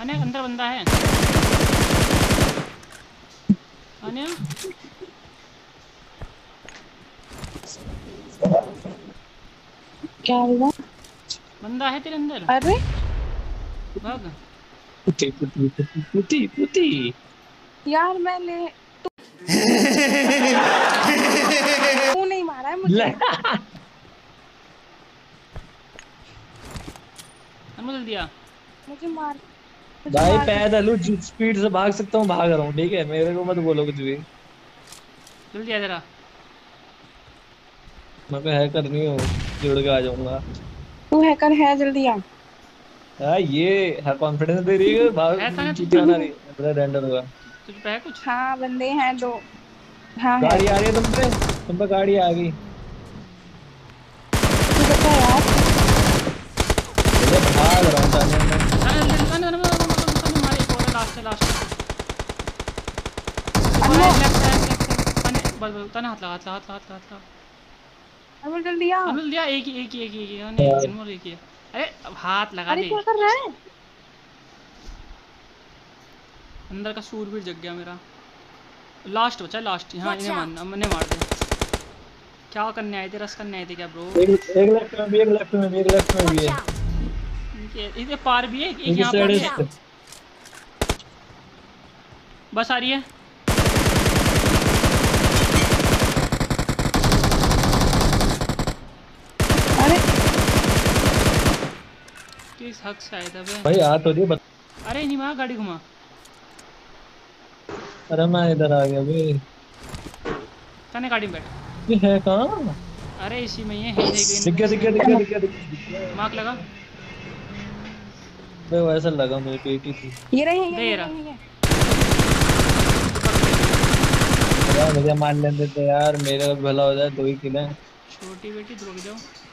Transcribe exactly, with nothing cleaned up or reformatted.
अने अंदर बंदा है। अने क्या हुआ? बंदा है तेरे अंदर। अरे भाग। पुती पुती पुती पुती पुती। यार मैं ले तू नहीं मारा है मुझे। अनमोल दिया। मुझे मार मुझे भाई मार दे। पैदल हूँ, जिस स्पीड से भाग सकता हूँ भाग रहा हूँ, ठीक है, मेरे को मत बोलो कुछ भी। जल्दी आ जरा। मैं को हैकर नहीं हूँ, जुड़ के आ जाऊंगा। तू हैकर है, जल्दी आ। हाँ ये है, कॉन्फिडेंस दे रही है, भाग है था ना तुझ चीटिंग पे। बना रही है, मेरा रैंडम हुआ। तुझ पे है कुछ। हाँ बंदे हैं दो। हाँ है। गाड़ी आ रही है तुम पे, तुम पे गाड़ी आ गई। तू बचा यार। भैया भाग रहा हूँ जाने में। अरे जल्दी अने अने अने मार एक और लास्ट है लास्ट है। एक और है Anmol left side left side अने बस बस तने हाथ लगा हाथ लगा हाथ लगा हाथ लगा। अनमोल जल्दी आ। अनमोल दिया एक ही एक ही एक ही एक ही अने अनमोल एक ही है। अरे अब हाथ लगा अरे दे। क्या कर रहा है? अंदर का सूरवीर जग गया मेरा। लास्ट बचा लास्ट। हाँ Watch इन्हें out! मारना मैंने मार दिया। क्या करने आए थे, रस करने आए थे क्या ब्रो। एक एक लेफ्ट में भी, एक लेफ्ट में भी, एक लेफ्ट में भी Watch है। out! इनके इधर पार भी है एक एक इस यहाँ पर साइड भी Watch है। है। out! बस आ रही है। अरे किस हक से आए थे बे। भाई आ तो रही है, बत... अरे नहीं वहाँ गाड़ी घुमा। अरे मैं इधर आ गया भाई। तने गाड़ी में बैठ। ये है कहाँ? अरे इसी में ये है दिख गया दिख गया दिख इनफॉर्मेशन। गया दिख गया दिख गया। मार्क लगा। भाई वैसा लगा मुझे, पेटी थी। ये रही दे ये ये ये रहा। ये ये। यार मुझे मार लेने देते यार, मेरा भला हो जाए, दो ही किले हैं। छोटी बेटी रुक जाओ।